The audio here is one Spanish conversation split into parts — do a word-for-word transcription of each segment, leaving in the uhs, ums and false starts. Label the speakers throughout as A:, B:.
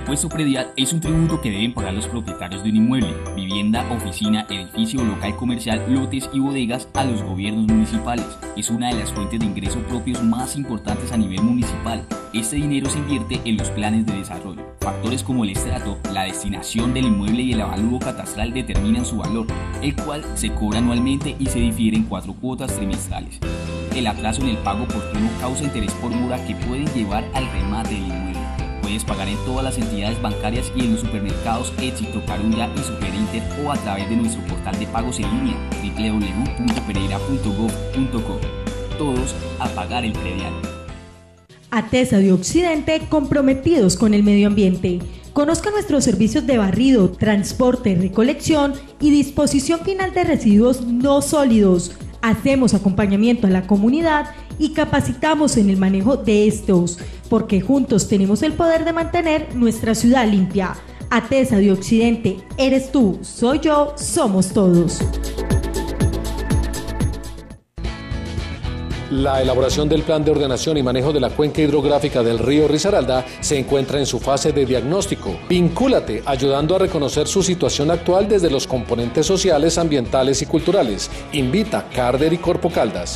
A: impuesto predial es un tributo que deben pagar los propietarios de un inmueble, vivienda, oficina, edificio, local comercial, lotes y bodegas a los gobiernos municipales. Es una de las fuentes de ingreso propios más importantes a nivel municipal. Este dinero se invierte en los planes de desarrollo. Factores como el estrato, la destinación del inmueble y el avalúo catastral determinan su valor, el cual se cobra anualmente y se difiere en cuatro cuotas trimestrales. El atraso en el pago oportuno causa interés por mora que pueden llevar al remate del inmueble. Puedes pagar en todas las entidades bancarias y en los supermercados Éxito, Carulla y Superinter o a través de nuestro portal de pagos en línea doble u doble u doble u punto pereira punto gov punto co. Todos a pagar el predial.
B: ATESA de Occidente, comprometidos con el medio ambiente. Conozca nuestros servicios de barrido, transporte, recolección y disposición final de residuos no sólidos. Hacemos acompañamiento a la comunidad y capacitamos en el manejo de estos, porque juntos tenemos el poder de mantener nuestra ciudad limpia. ATESA de Occidente, eres tú, soy yo, somos todos.
C: La elaboración del plan de ordenación y manejo de la cuenca hidrográfica del río Risaralda se encuentra en su fase de diagnóstico. Vincúlate ayudando a reconocer su situación actual desde los componentes sociales, ambientales y culturales. Invita Carder y Corpo Caldas.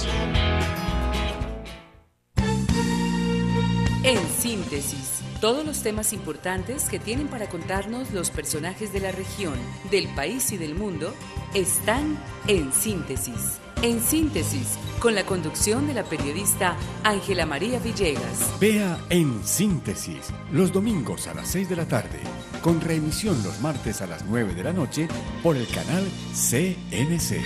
D: En síntesis, todos los temas importantes que tienen para contarnos los personajes de la región, del país y del mundo están en Síntesis. En Síntesis, con la conducción de la periodista Ángela María Villegas.
E: Vea En Síntesis, los domingos a las seis de la tarde, con reemisión los martes a las nueve de la noche por el canal C N C.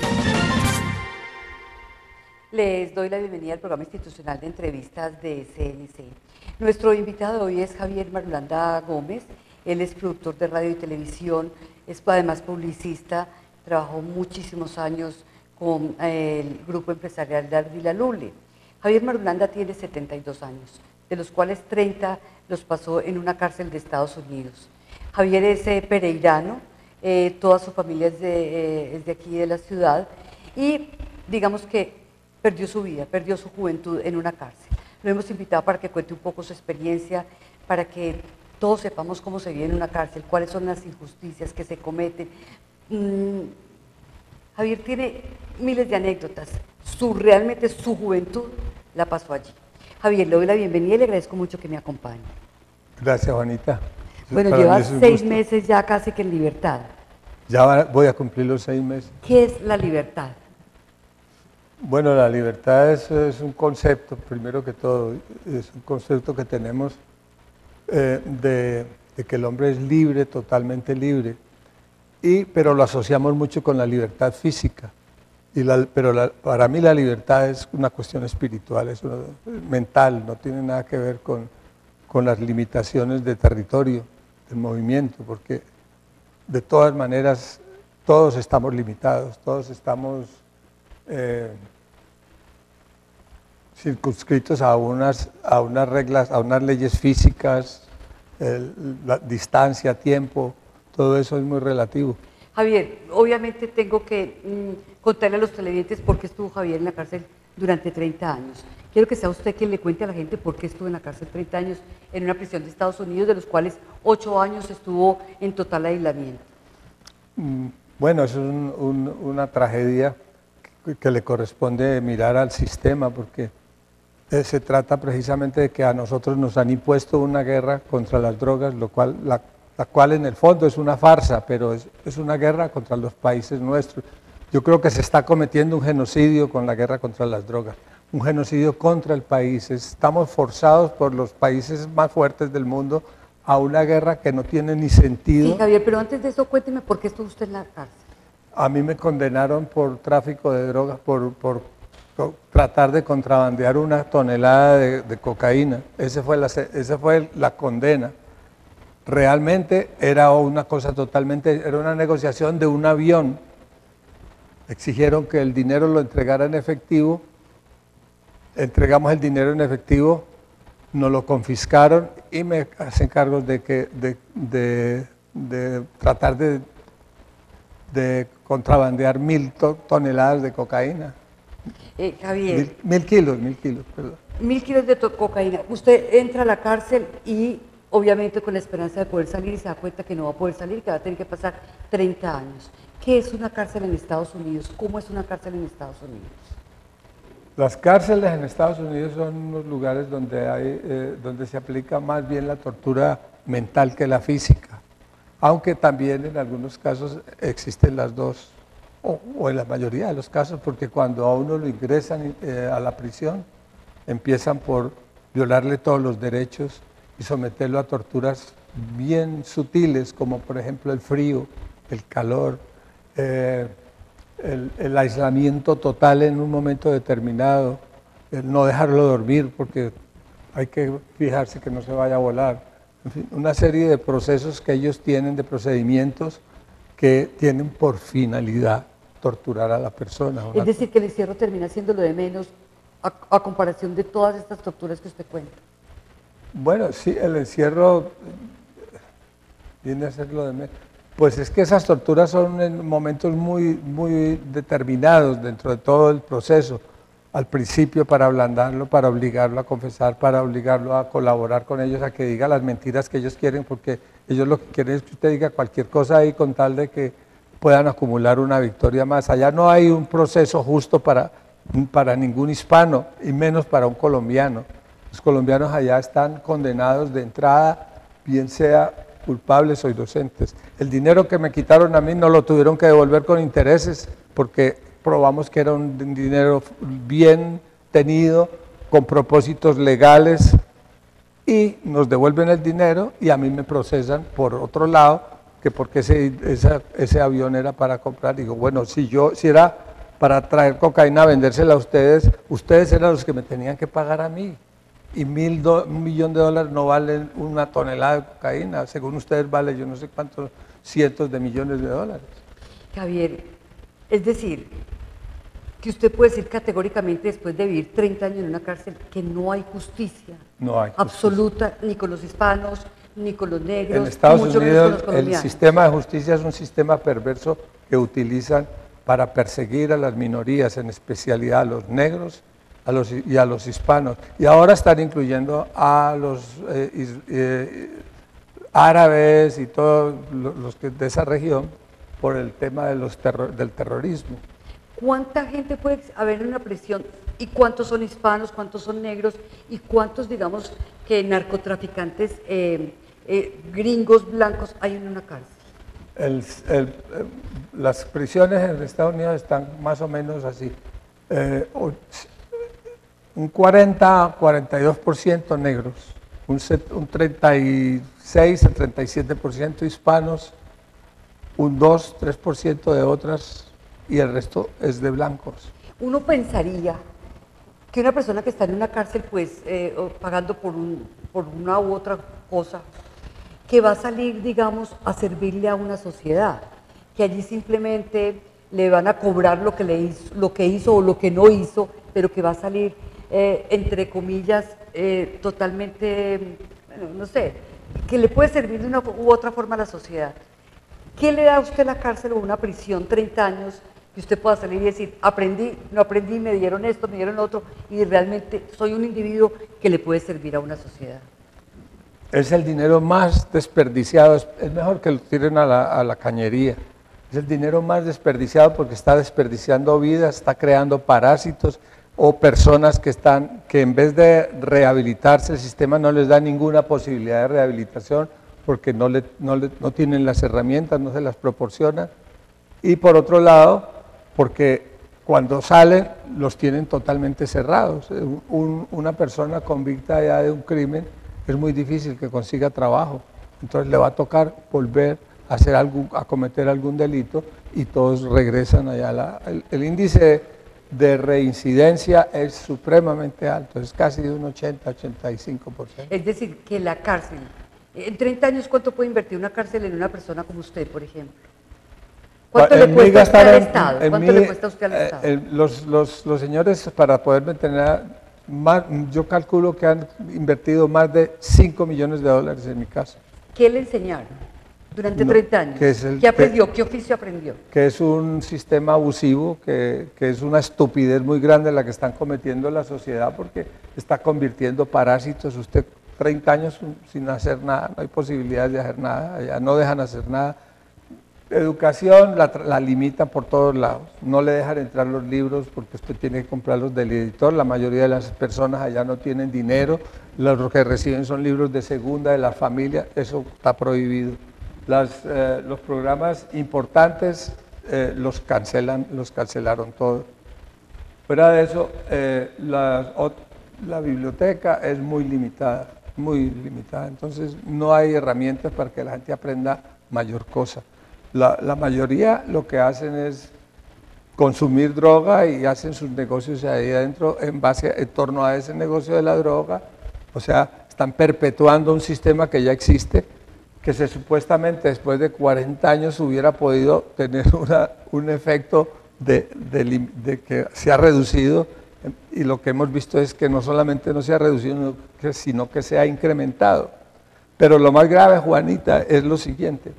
F: Les doy la bienvenida al programa institucional de entrevistas de C N C. Nuestro invitado hoy es Javier Marulanda Gómez. Él es productor de radio y televisión, es además publicista, trabajó muchísimos años con el grupo empresarial de Ardila Lule. Javier Marulanda tiene setenta y dos años, de los cuales treinta los pasó en una cárcel de Estados Unidos. Javier es eh, pereirano, eh, toda su familia es de, eh, es de aquí de la ciudad y digamos que perdió su vida, perdió su juventud en una cárcel. Lo hemos invitado para que cuente un poco su experiencia, para que todos sepamos cómo se vive en una cárcel, cuáles son las injusticias que se cometen. Mm, Javier tiene miles de anécdotas, su, realmente su juventud la pasó allí. Javier, le doy la bienvenida y le agradezco mucho que me acompañe.
G: Gracias, Juanita.
F: Bueno, lleva seis meses ya casi que en libertad.
G: Ya voy a cumplir los seis meses.
F: ¿Qué es la libertad?
G: Bueno, la libertad es, es un concepto, primero que todo, es un concepto que tenemos eh, de, de que el hombre es libre, totalmente libre, y, pero lo asociamos mucho con la libertad física. Y la, pero la, para mí la libertad es una cuestión espiritual, es una, mental, no tiene nada que ver con, con las limitaciones de territorio, del movimiento, porque de todas maneras todos estamos limitados, todos estamos eh, circunscritos a unas, a unas reglas, a unas leyes físicas, el, la distancia, tiempo, todo eso es muy relativo.
F: Javier, obviamente tengo que mmm, contarle a los televidentes por qué estuvo Javier en la cárcel durante treinta años. Quiero que sea usted quien le cuente a la gente por qué estuvo en la cárcel treinta años en una prisión de Estados Unidos, de los cuales ocho años estuvo en total aislamiento.
G: Bueno, es un, un, una tragedia que, que le corresponde mirar al sistema, porque eh, se trata precisamente de que a nosotros nos han impuesto una guerra contra las drogas, lo cual, la, la cual en el fondo es una farsa, pero es, es una guerra contra los países nuestros. Yo creo que se está cometiendo un genocidio con la guerra contra las drogas, un genocidio contra el país. Estamos forzados por los países más fuertes del mundo a una guerra que no tiene ni sentido.
F: Sí, Javier, pero antes de eso cuénteme por qué estuvo usted en la cárcel.
G: A mí me condenaron por tráfico de drogas, por, por, por tratar de contrabandear una tonelada de, de cocaína. Esa fue, la, esa fue la condena. Realmente era una cosa totalmente, era una negociación de un avión. Exigieron que el dinero lo entregara en efectivo, entregamos el dinero en efectivo, nos lo confiscaron y me hacen cargo de, que, de, de, de tratar de, de contrabandear mil to, toneladas de cocaína.
F: Eh, Javier.
G: Mil, mil kilos, mil kilos, perdón.
F: Mil kilos de cocaína. Usted entra a la cárcel y obviamente con la esperanza de poder salir y se da cuenta que no va a poder salir, que va a tener que pasar treinta años. ¿Qué es una cárcel en Estados Unidos? ¿Cómo es una cárcel en Estados Unidos?
G: Las cárceles en Estados Unidos son unos lugares donde, hay, eh, donde se aplica más bien la tortura mental que la física, aunque también en algunos casos existen las dos, o, o en la mayoría de los casos, porque cuando a uno lo ingresan eh, a la prisión, empiezan por violarle todos los derechos y someterlo a torturas bien sutiles, como por ejemplo el frío, el calor, eh, el, el aislamiento total en un momento determinado, el no dejarlo dormir porque hay que fijarse que no se vaya a volar. En fin, una serie de procesos que ellos tienen, de procedimientos que tienen por finalidad torturar a la persona.
F: Es decir, que el encierro termina siendo lo de menos a, a comparación de todas estas torturas que usted cuenta.
G: Bueno, sí, el encierro viene a ser lo de menos. Pues es que esas torturas son en momentos muy, muy determinados dentro de todo el proceso. Al principio para ablandarlo, para obligarlo a confesar, para obligarlo a colaborar con ellos, a que diga las mentiras que ellos quieren, porque ellos lo que quieren es que usted diga cualquier cosa ahí con tal de que puedan acumular una victoria más. Allá no hay un proceso justo para, para ningún hispano, y menos para un colombiano. Los colombianos allá están condenados de entrada, bien sea culpables o inocentes. El dinero que me quitaron a mí no lo tuvieron que devolver con intereses, porque probamos que era un dinero bien tenido, con propósitos legales, y nos devuelven el dinero y a mí me procesan por otro lado, que porque ese, esa, ese avión era para comprar. Digo, bueno, si yo si era para traer cocaína, vendérsela a ustedes, ustedes eran los que me tenían que pagar a mí. Y mil do, un millón de dólares no valen una tonelada de cocaína, según ustedes vale yo no sé cuántos cientos de millones de dólares.
F: Javier, es decir, que usted puede decir categóricamente después de vivir treinta años en una cárcel que no hay justicia,
G: no hay justicia
F: absoluta, ni con los hispanos, ni con los negros,
G: en Estados
F: mucho
G: Unidos
F: menos con los
G: el
F: colombianos.
G: sistema de justicia es un sistema perverso que utilizan para perseguir a las minorías, en especialidad a los negros a los, y a los hispanos, y ahora están incluyendo a los eh, eh, árabes y todos los que de esa región por el tema de los terror, del terrorismo.
F: ¿Cuánta gente puede haber en una prisión? ¿Y cuántos son hispanos, cuántos son negros? ¿Y cuántos, digamos, que narcotraficantes eh, eh, gringos blancos hay en una cárcel?
G: El, el, eh, las prisiones en Estados Unidos están más o menos así. Eh, un cuarenta a cuarenta y dos por ciento negros, un, un treinta y seis a treinta y siete por ciento hispanos, un dos a tres por ciento de otras, y el resto es de blancos.
F: Uno pensaría que una persona que está en una cárcel, pues, eh, pagando por, un, por una u otra cosa, que va a salir, digamos, a servirle a una sociedad, que allí simplemente le van a cobrar lo que, le hizo, lo que hizo o lo que no hizo, pero que va a salir, eh, entre comillas, eh, totalmente, bueno, no sé, que le puede servir de una u otra forma a la sociedad. ¿Qué le da a usted la cárcel o una prisión, treinta años, que usted pueda salir y decir, aprendí, no aprendí, me dieron esto, me dieron lo otro, y realmente soy un individuo que le puede servir a una sociedad?
G: Es el dinero más desperdiciado, es, es mejor que lo tiren a la, a la cañería. Es el dinero más desperdiciado porque está desperdiciando vidas, está creando parásitos o personas que están, que en vez de rehabilitarse, el sistema no les da ninguna posibilidad de rehabilitación porque no, le, no, le, no tienen las herramientas, no se las proporciona. Y por otro lado, porque cuando salen los tienen totalmente cerrados. Un, una persona convicta ya de un crimen es muy difícil que consiga trabajo, entonces le va a tocar volver a, hacer algún, a cometer algún delito y todos regresan allá. La, el, el índice de reincidencia es supremamente alto, es casi de un ochenta a ochenta y cinco por ciento.
F: Es decir, que la cárcel, en treinta años, ¿cuánto puede invertir una cárcel en una persona como usted, por ejemplo? ¿Cuánto le cuesta usted al Estado? ¿Cuánto le cuesta usted al Estado?
G: Eh, los, los, los señores, para poder mantener, más, yo calculo que han invertido más de cinco millones de dólares en mi caso.
F: ¿Qué le enseñaron durante
G: No,
F: treinta años?
G: ¿Qué, es el,
F: ¿Qué aprendió?
G: Que,
F: ¿Qué oficio aprendió?
G: Que es un sistema abusivo, que, que es una estupidez muy grande la que están cometiendo la sociedad porque está convirtiendo parásitos. Usted treinta años sin hacer nada, no hay posibilidad de hacer nada, allá no dejan hacer nada. Educación la, la limitan por todos lados, no le dejan entrar los libros porque usted tiene que comprarlos del editor, la mayoría de las personas allá no tienen dinero, los que reciben son libros de segunda, de la familia, eso está prohibido. Las, eh, los programas importantes eh, los cancelan, los cancelaron todos. Fuera de eso, eh, la, la biblioteca es muy limitada, muy limitada, entonces no hay herramientas para que la gente aprenda mayor cosa. La, la mayoría lo que hacen es consumir droga y hacen sus negocios ahí adentro en base, en torno a ese negocio de la droga, o sea, están perpetuando un sistema que ya existe, que se supuestamente después de cuarenta años hubiera podido tener una, un efecto de, de, de que se ha reducido, y lo que hemos visto es que no solamente no se ha reducido, sino que se ha incrementado. Pero lo más grave, Juanita, es lo siguiente.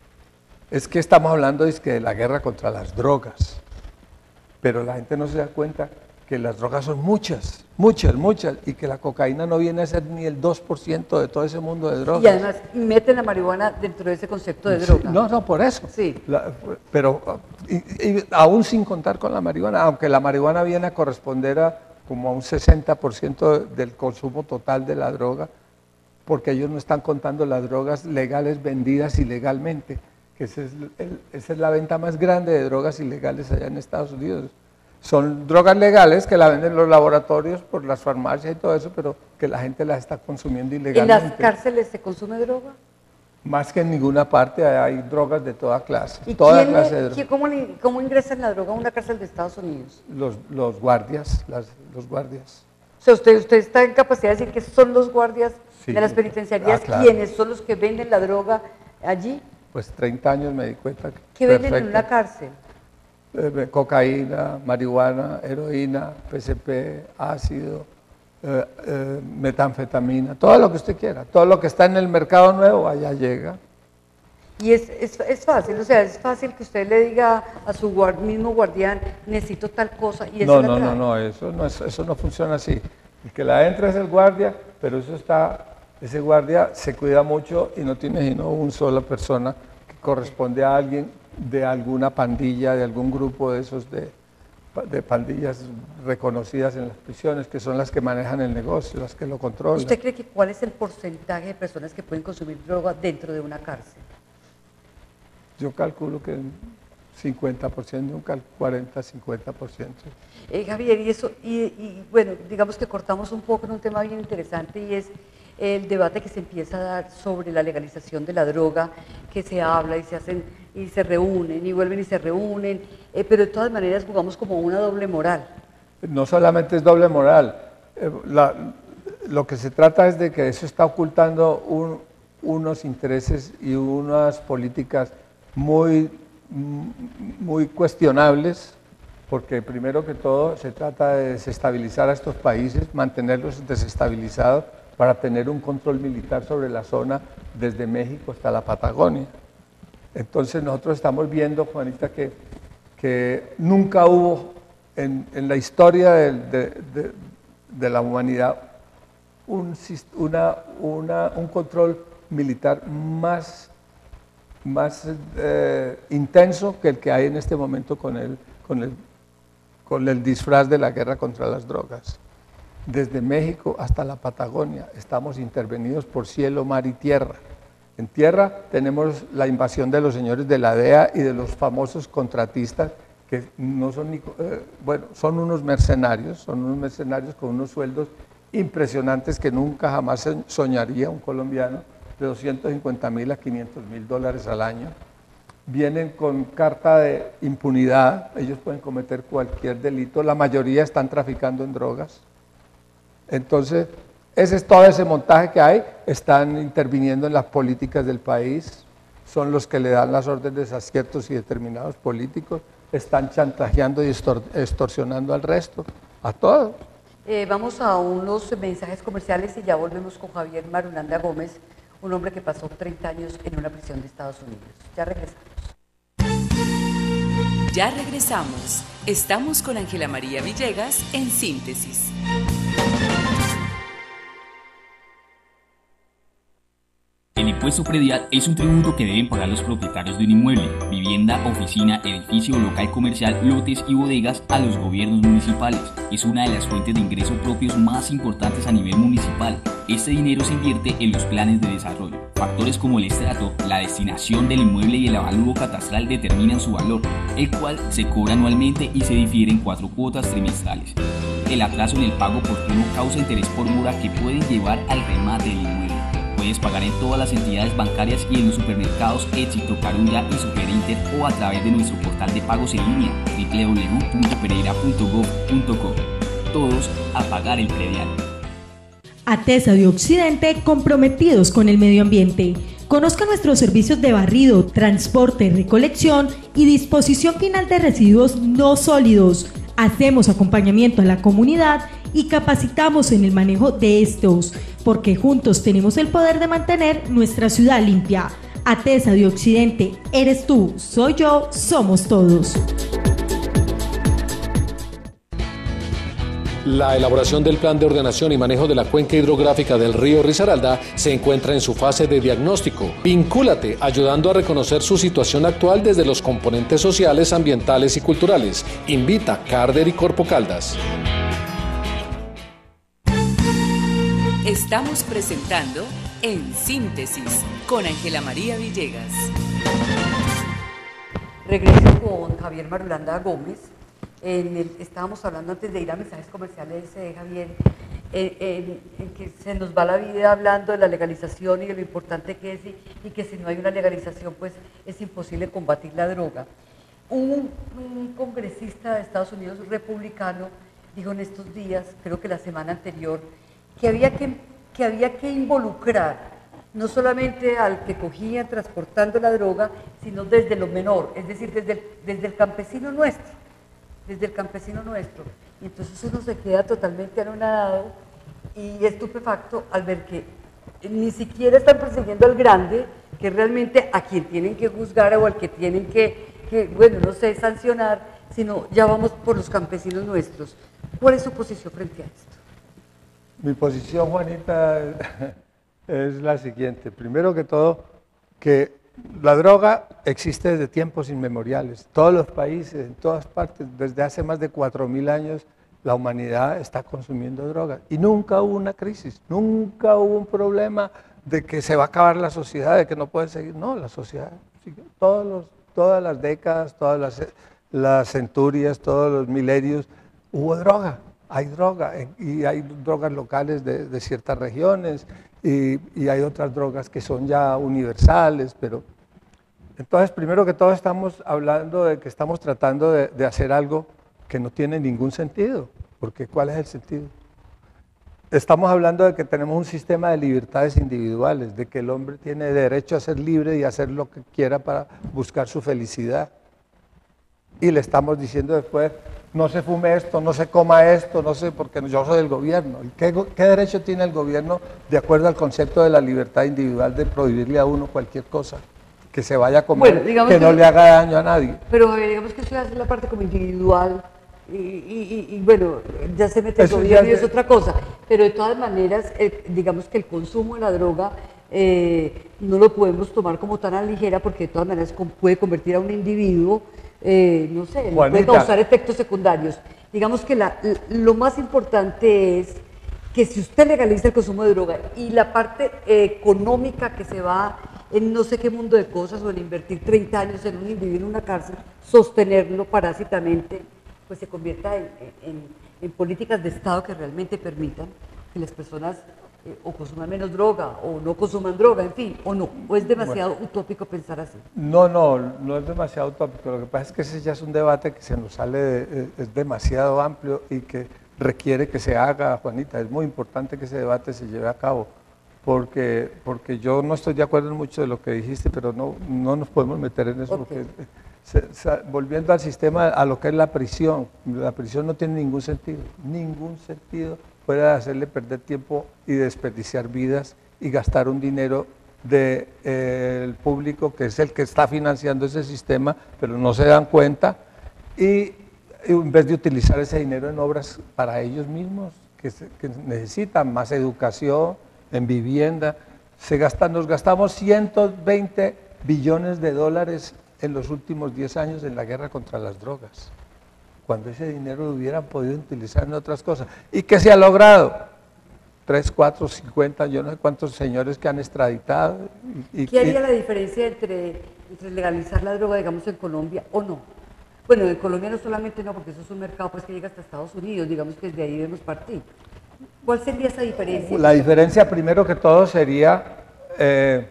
G: Es que estamos hablando es que de la guerra contra las drogas, pero la gente no se da cuenta que las drogas son muchas, muchas, muchas, y que la cocaína no viene a ser ni el dos por ciento de todo ese mundo de drogas.
F: Y además meten la marihuana dentro de ese concepto de droga.
G: Sí, no, no, por eso.
F: Sí.
G: La, pero y, y aún sin contar con la marihuana, aunque la marihuana viene a corresponder a como a un sesenta por ciento del consumo total de la droga, porque ellos no están contando las drogas legales vendidas ilegalmente, que ese es el, esa es la venta más grande de drogas ilegales allá en Estados Unidos. Son drogas legales que la venden los laboratorios por las farmacias y todo eso, pero que la gente las está consumiendo ilegalmente.
F: ¿En las cárceles se consume droga?
G: Más que en ninguna parte hay drogas de toda clase.
F: ¿Y
G: toda
F: quién
G: clase
F: le,
G: de drogas.
F: ¿cómo, le, ¿Cómo ingresan la droga a una cárcel de Estados Unidos?
G: Los, los guardias, las, los guardias.
F: O sea, usted, usted está en capacidad de decir que son los guardias
G: Sí.
F: de las penitenciarías
G: Ah, claro.
F: quienes son los que venden la droga allí.
G: Pues treinta años me di cuenta que
F: ¿Qué venden en una cárcel?
G: Eh, cocaína, marihuana, heroína, P C P, ácido, eh, eh, metanfetamina, todo lo que usted quiera, todo lo que está en el mercado nuevo, allá llega.
F: Y es, es, es fácil, o sea, es fácil que usted le diga a su guard, mismo guardián, necesito tal cosa, y eso
G: No,
F: la
G: no,
F: trae.
G: no, no, eso no, es, eso no funciona así. El que la entra es el guardia, pero eso está, ese guardia se cuida mucho y no tiene sino una sola persona que corresponde a alguien de alguna pandilla, de algún grupo de esos de, de pandillas reconocidas en las prisiones, que son las que manejan el negocio, las que lo controlan.
F: ¿Usted cree que cuál es el porcentaje de personas que pueden consumir droga dentro de una cárcel?
G: Yo calculo que cincuenta por ciento, un cuarenta, cincuenta por ciento.
F: Eh, Javier, y eso, y, y bueno, digamos que cortamos un poco en un tema bien interesante y es el debate que se empieza a dar sobre la legalización de la droga, que se habla y se hacen y se reúnen y vuelven y se reúnen, eh, pero de todas maneras jugamos como una doble moral.
G: No solamente es doble moral, eh, la, lo que se trata es de que eso está ocultando un, unos intereses y unas políticas muy, muy cuestionables, porque primero que todo se trata de desestabilizar a estos países, mantenerlos desestabilizados para tener un control militar sobre la zona desde México hasta la Patagonia. Entonces nosotros estamos viendo, Juanita, que, que nunca hubo en, en la historia de, de, de, de la humanidad un, una, una, un control militar más, más eh, intenso que el que hay en este momento con el, con, el, con el disfraz de la guerra contra las drogas. Desde México hasta la Patagonia estamos intervenidos por cielo, mar y tierra. En tierra tenemos la invasión de los señores de la D E A y de los famosos contratistas, que no son, ni, eh, bueno, son unos mercenarios, son unos mercenarios con unos sueldos impresionantes que nunca jamás soñaría un colombiano, de doscientos cincuenta mil a quinientos mil dólares al año. Vienen con carta de impunidad, ellos pueden cometer cualquier delito, la mayoría están traficando en drogas. Entonces, ese es todo ese montaje que hay, están interviniendo en las políticas del país, son los que le dan las órdenes a ciertos y determinados políticos, están chantajeando y extorsionando al resto, a todos.
F: Eh, vamos a unos mensajes comerciales y ya volvemos con Javier Marulanda Gómez, un hombre que pasó treinta años en una prisión de Estados Unidos. Ya regresamos.
D: Ya regresamos. Estamos con Ángela María Villegas en Síntesis.
A: impuesto predial es un tributo que deben pagar los propietarios de un inmueble, vivienda, oficina, edificio, local comercial, lotes y bodegas a los gobiernos municipales. Es una de las fuentes de ingreso propios más importantes a nivel municipal. Este dinero se invierte en los planes de desarrollo. Factores como el estrato, la destinación del inmueble y el avalúo catastral determinan su valor, el cual se cobra anualmente y se difiere en cuatro cuotas trimestrales. El atraso en el pago oportuno causa interés por mora que pueden llevar al remate del inmueble. Puedes pagar en todas las entidades bancarias y en los supermercados Éxito, Carulla y Superinter o a través de nuestro portal de pagos en línea doble u doble u doble u punto pereira punto gov punto co. Todos a pagar el predial.
B: ATESA de Occidente, comprometidos con el medio ambiente. Conozca nuestros servicios de barrido, transporte, recolección y disposición final de residuos no sólidos. Hacemos acompañamiento a la comunidad y capacitamos en el manejo de estos, porque juntos tenemos el poder de mantener nuestra ciudad limpia. ATESA de Occidente, eres tú, soy yo, somos todos.
C: La elaboración del plan de ordenación y manejo de la cuenca hidrográfica del río Risaralda se encuentra en su fase de diagnóstico. Vincúlate ayudando a reconocer su situación actual desde los componentes sociales, ambientales y culturales. Invita Carder y Corpo Caldas.
D: Estamos presentando En Síntesis con Ángela María Villegas.
F: Regreso con Javier Marulanda Gómez. En el, estábamos hablando antes de ir a mensajes comerciales, eh, Javier, en, en, en que se nos va la vida hablando de la legalización y de lo importante que es y, y que si no hay una legalización pues es imposible combatir la droga. Un, un congresista de Estados Unidos republicano dijo en estos días, creo que la semana anterior, que había que, que, había que involucrar no solamente al que cogía transportando la droga, sino desde lo menor, es decir, desde el, desde el campesino nuestro. desde el campesino nuestro, y entonces uno se queda totalmente anonadado y estupefacto al ver que ni siquiera están persiguiendo al grande, que realmente a quien tienen que juzgar o al que tienen que, que, bueno, no sé, sancionar, sino ya vamos por los campesinos nuestros. ¿Cuál es su posición frente a esto?
G: Mi posición, Juanita, es la siguiente. Primero que todo, que la droga existe desde tiempos inmemoriales. Todos los países, en todas partes, desde hace más de cuatro mil años, la humanidad está consumiendo droga. Y nunca hubo una crisis, nunca hubo un problema de que se va a acabar la sociedad, de que no puede seguir. No, la sociedad sigue. Todos los, todas las décadas, todas las, las centurias, todos los milenios, hubo droga. Hay droga, y hay drogas locales de, de ciertas regiones, y, y hay otras drogas que son ya universales, pero... Entonces, primero que todo estamos hablando de que estamos tratando de, de hacer algo que no tiene ningún sentido, porque ¿cuál es el sentido? Estamos hablando de que tenemos un sistema de libertades individuales, de que el hombre tiene derecho a ser libre y a hacer lo que quiera para buscar su felicidad. Y le estamos diciendo después, no se fume esto, no se coma esto, no sé, porque yo soy del gobierno. ¿Y qué, qué derecho tiene el gobierno, de acuerdo al concepto de la libertad individual, de prohibirle a uno cualquier cosa? Que se vaya a comer, bueno, que, que no le haga daño a nadie.
F: Pero digamos que eso es la parte como individual, y, y, y, y bueno, ya se mete el eso gobierno y es otra cosa. Pero de todas maneras, eh, digamos que el consumo de la droga eh, no lo podemos tomar como tan a la ligera, porque de todas maneras puede convertir a un individuo, eh, no sé, puede causar efectos secundarios. Digamos que la, lo más importante es que si usted legaliza el consumo de droga y la parte eh, económica que se va en no sé qué mundo de cosas, o en invertir treinta años en un individuo en una cárcel, sostenerlo parásitamente, pues se convierta en, en, en políticas de Estado que realmente permitan que las personas eh, o consuman menos droga, o no consuman droga, en fin, o no, o es demasiado bueno, utópico pensar así.
G: No, no, no es demasiado utópico, lo que pasa es que ese ya es un debate que se nos sale, de, es demasiado amplio y que requiere que se haga, Juanita, es muy importante que ese debate se lleve a cabo. Porque, porque yo no estoy de acuerdo en mucho de lo que dijiste, pero no, no nos podemos meter en eso, okay. Porque se, se, volviendo al sistema, a lo que es la prisión, la prisión no tiene ningún sentido, ningún sentido puede hacerle perder tiempo y desperdiciar vidas y gastar un dinero del de, eh, público, que es el que está financiando ese sistema, pero no se dan cuenta, y en vez de utilizar ese dinero en obras para ellos mismos, que, se, que necesitan más educación, en vivienda, Se gastan, nos gastamos ciento veinte billones de dólares en los últimos diez años en la guerra contra las drogas, cuando ese dinero lo hubieran podido utilizar en otras cosas. ¿Y qué se ha logrado? tres, cuatro, cincuenta, yo no sé cuántos señores que han extraditado. Y,
F: ¿Qué haría y, la diferencia entre, entre legalizar la droga, digamos, en Colombia o no? Bueno, en Colombia no solamente no, porque eso es un mercado pues, que llega hasta Estados Unidos, digamos que desde ahí debemos partir. ¿Cuál sería esa diferencia?
G: La diferencia, primero que todo, sería eh,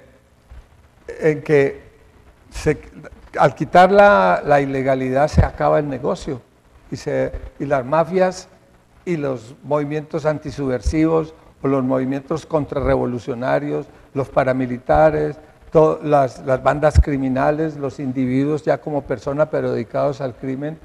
G: en que se, al quitar la, la ilegalidad se acaba el negocio y, se, y las mafias y los movimientos antisubversivos o los movimientos contrarrevolucionarios, los paramilitares, to, las, las bandas criminales, los individuos ya como personas pero dedicados al crimen,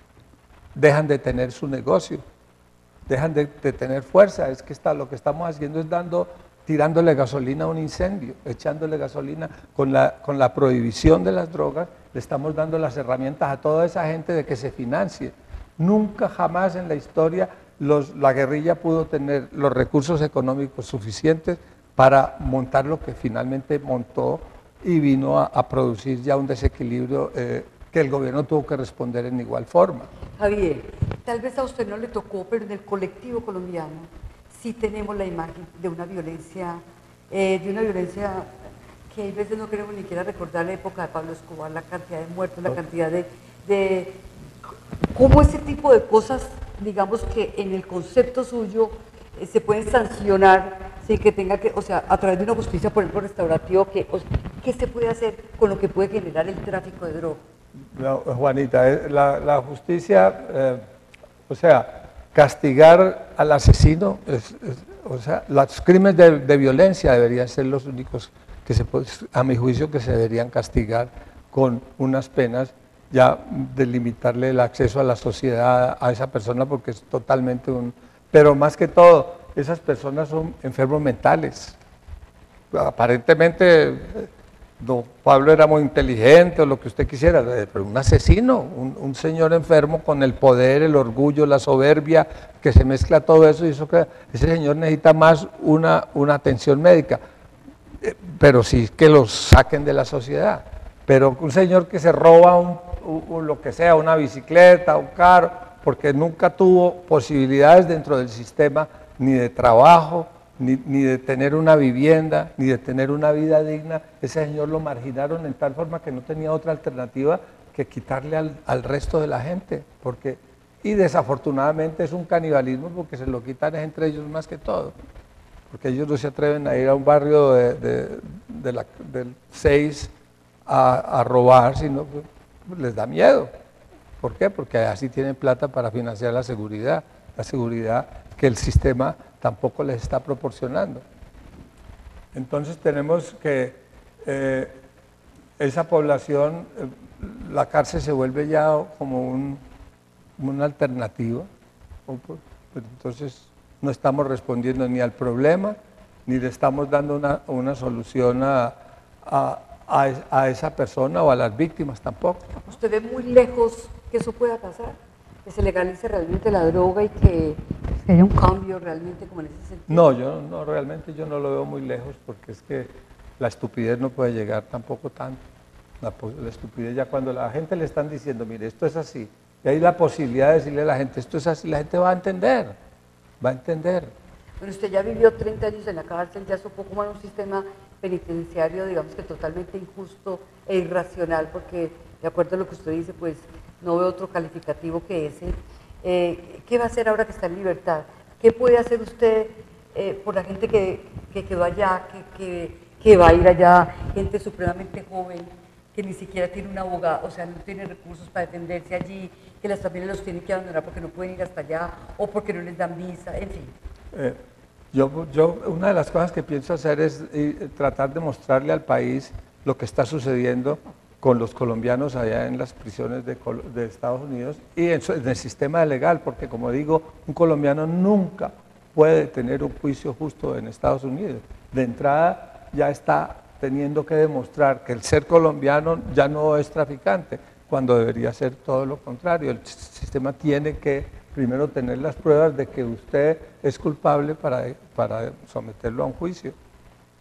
G: dejan de tener su negocio, dejan de, de tener fuerza. Es que está, lo que estamos haciendo es dando, tirándole gasolina a un incendio, echándole gasolina con la, con la prohibición de las drogas, le estamos dando las herramientas a toda esa gente de que se financie. Nunca jamás en la historia los, la guerrilla pudo tener los recursos económicos suficientes para montar lo que finalmente montó y vino a, a producir ya un desequilibrio eh, que el gobierno tuvo que responder en igual forma.
F: Javier, tal vez a usted no le tocó, pero en el colectivo colombiano sí tenemos la imagen de una violencia, eh, de una violencia que a veces no queremos ni siquiera recordar la época de Pablo Escobar, la cantidad de muertos, la cantidad de... de cómo ese tipo de cosas, digamos que en el concepto suyo eh, se pueden sancionar sin que tenga que, o sea, a través de una justicia, por ejemplo, restaurativa, que, o sea, ¿qué se puede hacer con lo que puede generar el tráfico de drogas?
G: No, Juanita, la, la justicia, eh, o sea, castigar al asesino, es, es, o sea, los crímenes de, de violencia deberían ser los únicos que se, a mi juicio, que se deberían castigar con unas penas ya de limitarle el acceso a la sociedad a esa persona, porque es totalmente un... Pero más que todo, esas personas son enfermos mentales. Aparentemente, don Pablo era muy inteligente o lo que usted quisiera, pero un asesino, un, un señor enfermo con el poder, el orgullo, la soberbia, que se mezcla todo eso, y eso que ese señor necesita más una, una atención médica, pero sí que lo saquen de la sociedad. Pero un señor que se roba un, un, lo que sea, una bicicleta, un carro, porque nunca tuvo posibilidades dentro del sistema ni de trabajo, ni, ni de tener una vivienda, ni de tener una vida digna, ese señor lo marginaron en tal forma que no tenía otra alternativa que quitarle al, al resto de la gente, porque, y desafortunadamente es un canibalismo porque se lo quitan entre ellos más que todo, porque ellos no se atreven a ir a un barrio de, de, de la, del seis a, a robar, sino que les da miedo. ¿Por qué? Porque así tienen plata para financiar la seguridad, la seguridad que el sistema tampoco les está proporcionando. Entonces tenemos que eh, esa población, eh, la cárcel se vuelve ya como un, una alternativa, entonces no estamos respondiendo ni al problema, ni le estamos dando una, una solución a, a, a, a esa persona o a las víctimas tampoco.
F: ¿Usted ve muy lejos que eso pueda pasar? Que se legalice realmente la droga y que, que haya un cambio realmente como en ese sentido.
G: No, yo no, realmente yo no lo veo muy lejos, porque es que la estupidez no puede llegar tampoco tanto. La, la estupidez ya cuando la gente le están diciendo, mire, esto es así, y hay la posibilidad de decirle a la gente, esto es así, la gente va a entender, va a entender.
F: Bueno, usted ya vivió treinta años en la cárcel, ya supo cómo era un sistema penitenciario, digamos que totalmente injusto e irracional, porque de acuerdo a lo que usted dice, pues no veo otro calificativo que ese. Eh, ¿Qué va a hacer ahora que está en libertad? ¿Qué puede hacer usted eh, por la gente que, que quedó allá, que, que, que va a ir allá, gente supremamente joven, que ni siquiera tiene un abogado, o sea, no tiene recursos para defenderse allí, que las familias los tienen que abandonar porque no pueden ir hasta allá o porque no les dan visa, en fin?
G: Eh, yo, yo, una de las cosas que pienso hacer es eh, tratar de mostrarle al país lo que está sucediendo con los colombianos allá en las prisiones de, de Estados Unidos y en, en el sistema legal, porque como digo, un colombiano nunca puede tener un juicio justo en Estados Unidos. De entrada ya está teniendo que demostrar que el ser colombiano ya no es traficante, cuando debería ser todo lo contrario. El sistema tiene que primero tener las pruebas de que usted es culpable para, para someterlo a un juicio.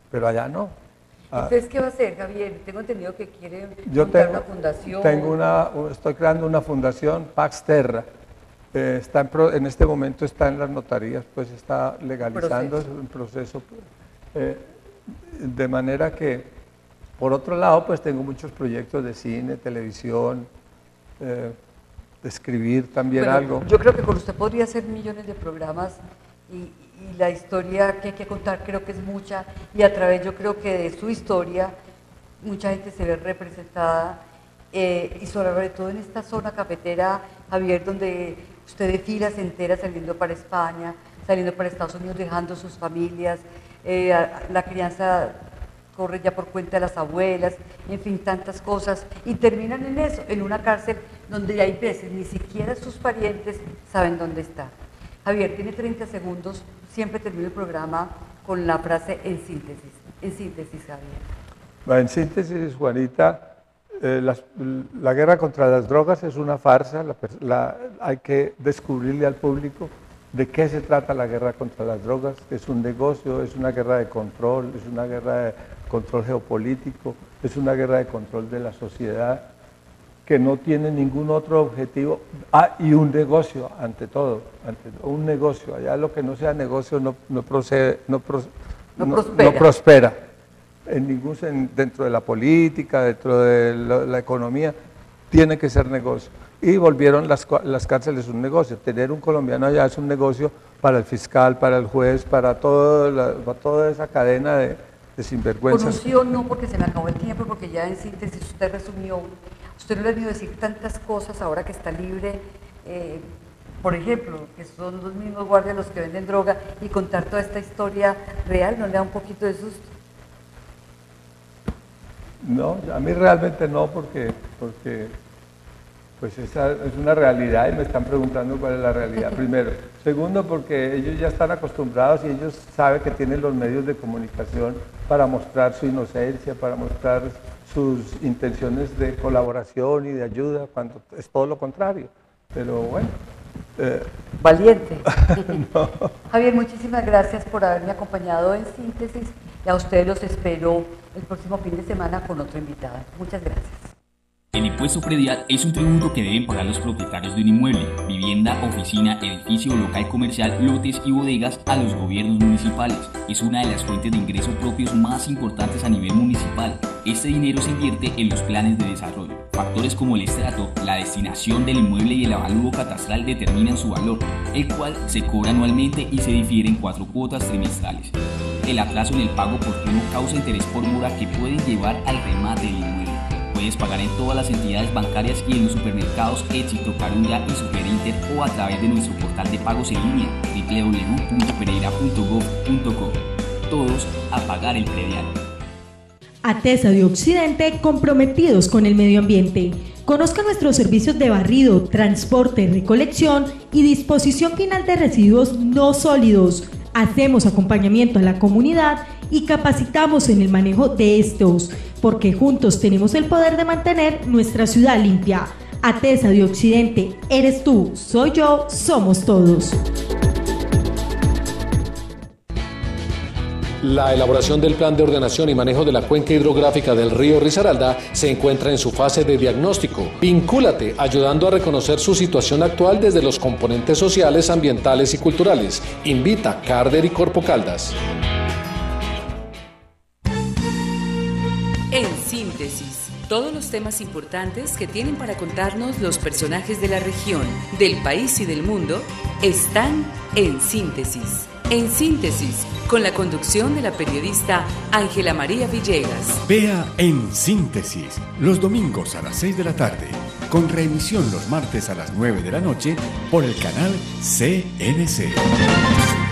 G: pero allá no.
F: ¿Entonces qué va a hacer, Javier? Tengo entendido que quiere
G: Yo
F: montar
G: tengo,
F: una fundación.
G: Tengo una, estoy creando una fundación, Pax Terra. Eh, está en, pro, en este momento está en las notarías, pues está legalizando un proceso. Eh, de manera que, por otro lado, pues tengo muchos proyectos de cine, televisión, eh, de escribir también
F: bueno,
G: algo.
F: Yo creo que con usted podría hacer millones de programas y, y la historia que hay que contar creo que es mucha, y a través yo creo que de su historia mucha gente se ve representada, eh, y sobre todo en esta zona cafetera, Javier, donde usted desfila, se entera saliendo para España, saliendo para Estados Unidos, dejando sus familias, eh, la crianza corre ya por cuenta de las abuelas, en fin, tantas cosas, y terminan en eso, en una cárcel donde hay veces ni siquiera sus parientes saben dónde está. Javier, tiene treinta segundos, siempre termino el programa con la frase en síntesis. En síntesis, Javier.
G: En síntesis, Juanita, eh, las, la guerra contra las drogas es una farsa, la, la, hay que descubrirle al público de qué se trata la guerra contra las drogas. Es un negocio, es una guerra de control, es una guerra de control geopolítico, es una guerra de control de la sociedad que no tiene ningún otro objetivo. Ah, y un negocio, ante todo, ante todo un negocio. Allá lo que no sea negocio no, no, procede, no, pro,
F: no,
G: no,
F: prospera.
G: no prospera. En ningún, dentro de la política, dentro de la, la economía, tiene que ser negocio. Y volvieron las, las cárceles un negocio. Tener un colombiano allá es un negocio para el fiscal, para el juez, para, todo la, para toda esa cadena de, de sinvergüenzas.
F: Conoció, no, porque se me acabó el tiempo, porque ya en síntesis usted resumió. Usted no le ha venido a decir tantas cosas ahora que está libre, eh, por ejemplo, que son los mismos guardias los que venden droga, y contar toda esta historia real, ¿no le da un poquito de susto?
G: No, a mí realmente no, porque, porque pues esa es una realidad y me están preguntando cuál es la realidad, primero. Segundo, porque ellos ya están acostumbrados y ellos saben que tienen los medios de comunicación para mostrar su inocencia, para mostrar sus intenciones de colaboración y de ayuda, cuando es todo lo contrario. Pero bueno. Eh,
F: Valiente.
G: no.
F: Javier, muchísimas gracias por haberme acompañado en Síntesis, y a ustedes los espero el próximo fin de semana con otra invitada. Muchas gracias.
A: El impuesto predial es un tributo que deben pagar los propietarios de un inmueble, vivienda, oficina, edificio, local comercial, lotes y bodegas a los gobiernos municipales. Es una de las fuentes de ingresos propios más importantes a nivel municipal. Este dinero se invierte en los planes de desarrollo. Factores como el estrato, la destinación del inmueble y el avalúo catastral determinan su valor, el cual se cobra anualmente y se difiere en cuatro cuotas trimestrales. El atraso en el pago oportuno causa interés por mora que pueden llevar al remate del inmueble. Puedes pagar en todas las entidades bancarias y en los supermercados Éxito, Carulla y Superinter, o a través de nuestro portal de pagos en línea doble u doble u doble u punto pereira punto gov punto co. Todos a pagar el predial.
B: ATESA de Occidente, comprometidos con el medio ambiente. Conozca nuestros servicios de barrido, transporte, recolección y disposición final de residuos no sólidos. Hacemos acompañamiento a la comunidad y capacitamos en el manejo de estos, porque juntos tenemos el poder de mantener nuestra ciudad limpia. ATESA de Occidente, eres tú, soy yo, somos todos.
C: La elaboración del plan de ordenación y manejo de la cuenca hidrográfica del río Risaralda se encuentra en su fase de diagnóstico. Vincúlate ayudando a reconocer su situación actual desde los componentes sociales, ambientales y culturales. Invita Carder y Corpo Caldas.
D: En síntesis, todos los temas importantes que tienen para contarnos los personajes de la región, del país y del mundo están en Síntesis. En Síntesis, con la conducción de la periodista Ángela María Villegas.
E: Vea En Síntesis, los domingos a las seis de la tarde, con reemisión los martes a las nueve de la noche por el canal C N C.